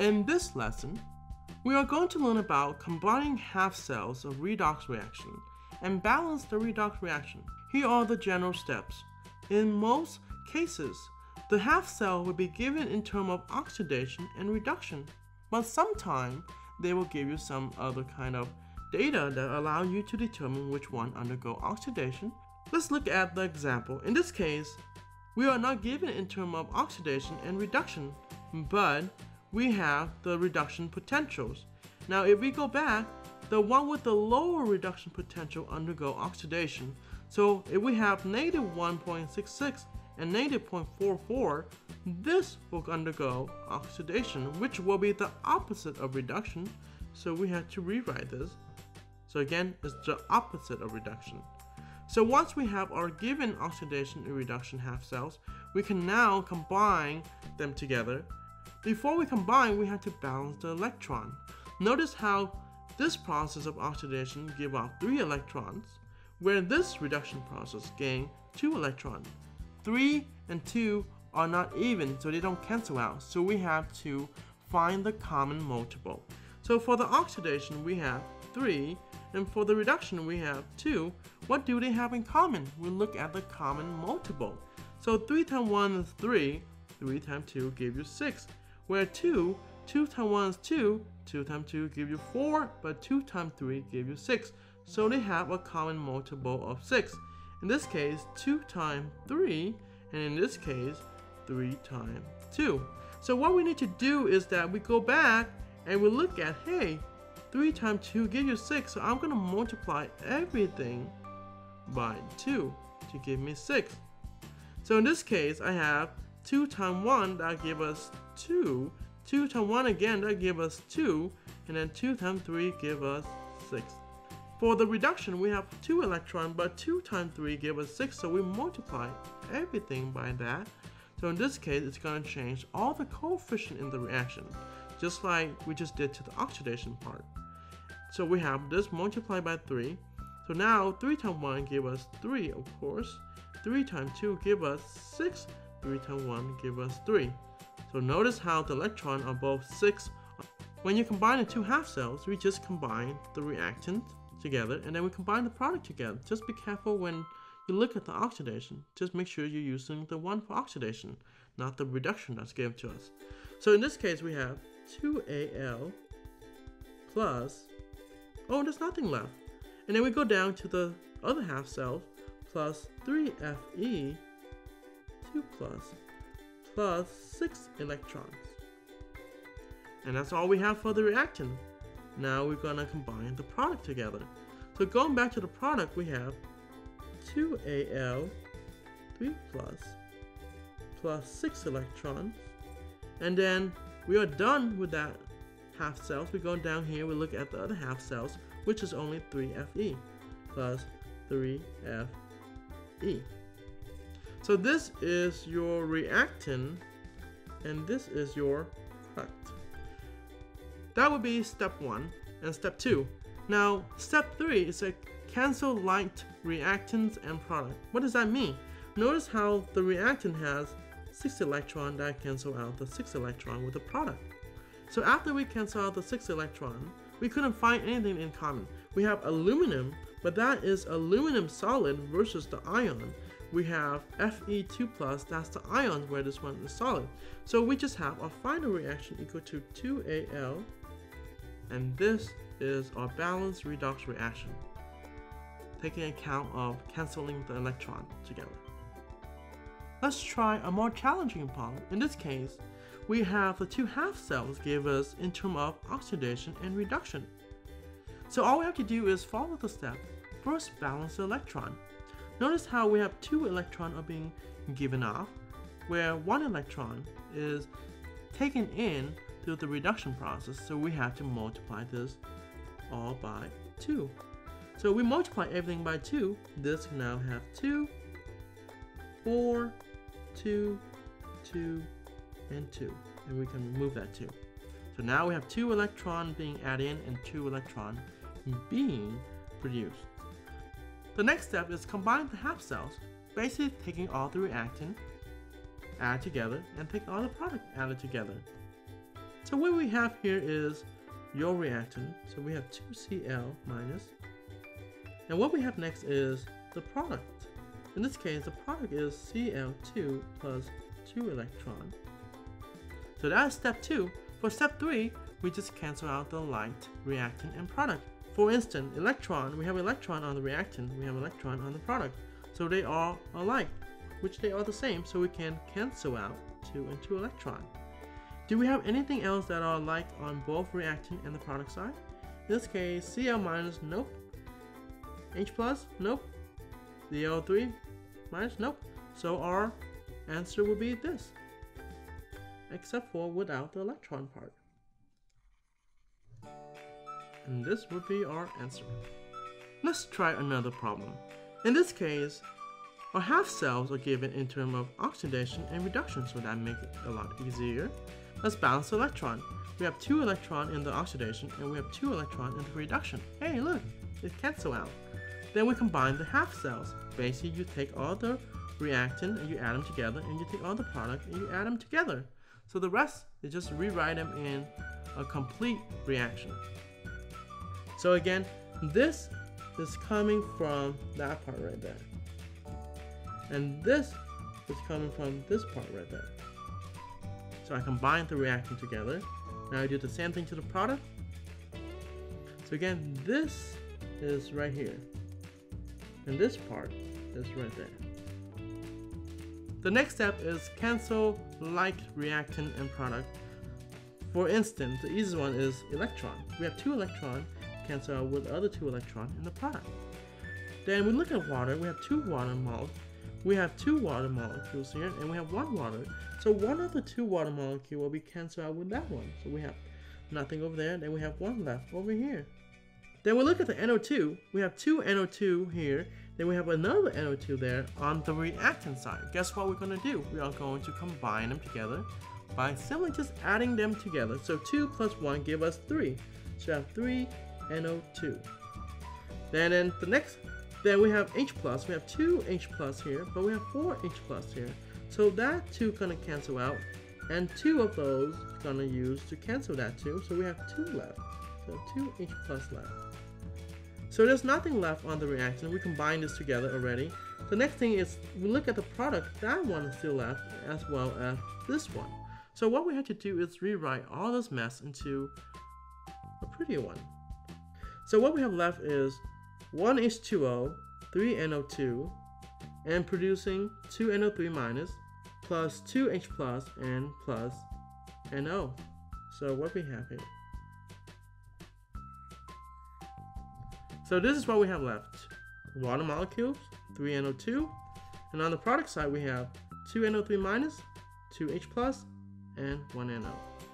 In this lesson, we are going to learn about combining half cells of redox reaction and balance the redox reaction. Here are the general steps. In most cases, the half cell will be given in terms of oxidation and reduction, but sometimes they will give you some other kind of data that allow you to determine which one undergo oxidation. Let's look at the example. In this case, we are not given in terms of oxidation and reduction, but we have the reduction potentials. Now if we go back, the one with the lower reduction potential undergo oxidation. So if we have negative 1.66 and negative 0.44, this will undergo oxidation, which will be the opposite of reduction. So we have to rewrite this. So again, it's the opposite of reduction. So once we have our given oxidation and reduction half cells, we can now combine them together. Before we combine, we have to balance the electron. Notice how this process of oxidation gives off 3 electrons, where this reduction process gains 2 electrons. 3 and 2 are not even, so they don't cancel out. So we have to find the common multiple. So for the oxidation, we have 3, and for the reduction, we have 2. What do they have in common? We look at the common multiple. So 3 times 1 is 3, 3 times 2 gives you 6. Where 2 times 1 is 2, 2 times 2 gives you 4, but 2 times 3 gives you 6. So they have a common multiple of 6. In this case, 2 times 3, and in this case, 3 times 2. So what we need to do is that we go back and we look at, hey, 3 times 2 gives you 6, so I'm going to multiply everything by 2 to give me 6. So in this case, I have 2 times 1, that gives us 2. 2 times 1 again, that gives us 2. And then 2 times 3 gives us 6. For the reduction, we have 2 electrons, but 2 times 3 gives us 6. So we multiply everything by that. So in this case, it's going to change all the coefficient in the reaction, just like we just did to the oxidation part. So we have this multiplied by 3. So now 3 times 1 gives us 3, of course. 3 times 2 gives us 6. 3 times 1 gives us 3. So notice how the electrons are both 6. When you combine the 2 half cells, we just combine the reactant together and then we combine the product together. Just be careful when you look at the oxidation. Just make sure you're using the one for oxidation, not the reduction that's given to us. So in this case, we have 2Al plus, oh, there's nothing left. And then we go down to the other half cell plus 3Fe 2 plus 6 electrons. And that's all we have for the reactant. Now we're going to combine the product together. So going back to the product, we have 2Al 3 plus 6 electrons. And then we are done with that half cells. We go down here, we look at the other half cells, which is only 3Fe plus 3Fe. So this is your reactant, and this is your product. That would be step 1 and step 2. Now, step 3 is a cancel light reactants and product. What does that mean? Notice how the reactant has 6 electrons that cancel out the 6 electron with the product. So after we cancel out the 6 electron, we couldn't find anything in common. We have aluminum, but that is aluminum solid versus the ion. We have Fe2+, that's the ions where this one is solid. So we just have our final reaction equal to 2Al, and this is our balanced redox reaction, taking account of canceling the electron together. Let's try a more challenging problem. In this case, we have the 2 half cells give us in terms of oxidation and reduction. So all we have to do is follow the step. First, balance the electron. Notice how we have 2 electrons are being given off, where 1 electron is taken in through the reduction process, so we have to multiply this all by 2. So we multiply everything by 2, this can now have 2, 4, 2, 2, and 2, and we can remove that 2. So now we have 2 electrons being added in and 2 electrons being produced. The next step is combine the half cells, basically taking all the reactant, add together, and take all the product added together. It's So what we have here is your reactant. So we have 2Cl minus. And what we have next is the product. In this case, the product is Cl2 plus 2 electron. So that's step 2. For step 3, we just cancel out the light, reactant, and product. For instance, electron, we have electron on the reactant, we have electron on the product. So they are alike, which they are the same, so we can cancel out 2 and 2 electron. Do we have anything else that are alike on both reactant and the product side? In this case, Cl minus, nope. H plus, nope. Cl3 minus, nope. So our answer would be this, except for without the electron part. And this would be our answer. Let's try another problem. In this case, our half cells are given in terms of oxidation and reduction, so that makes it a lot easier. Let's balance the electron. We have 2 electrons in the oxidation and we have 2 electrons in the reduction. Hey, look, it cancels out. Then we combine the half cells. Basically, you take all the reactant and you add them together, and you take all the product and you add them together. So the rest, you just rewrite them in a complete reaction. So again, this is coming from that part right there. And this is coming from this part right there. So I combine the reactant together. Now I do the same thing to the product. So again, this is right here. And this part is right there. The next step is cancel like reactant and product. For instance, the easiest one is electron. We have 2 electrons, cancel out with the other 2 electrons in the product. Then we look at water. We have 2 water molecules. We have 2 water molecules here, and we have 1 water. So one of the 2 water molecules will be canceled out with that one. So we have nothing over there. Then we have 1 left over here. Then we look at the NO2. We have 2 NO2 here. Then we have another NO2 there on the reactant side. Guess what we're going to do? We are going to combine them together by simply just adding them together. So 2 plus 1 give us 3. So we have 3 NO2. Then we have H plus. We have 2 H plus here, but we have 4 H plus here. So that 2 is going to cancel out, and 2 of those is going to use to cancel that 2. So we have 2 left. So 2 H plus left. So there's nothing left on the reactant. We combine this together already. The next thing is we look at the product. That one is still left, as well as this one. So what we have to do is rewrite all this mess into a prettier one. So what we have left is 1 H2O, 3 NO2, and producing 2 NO3 minus, plus 2 H plus, and plus NO. So what we have here. So this is what we have left. Water molecules, 3 NO2, and on the product side we have 2 NO3 minus, 2 H plus, and 1 NO.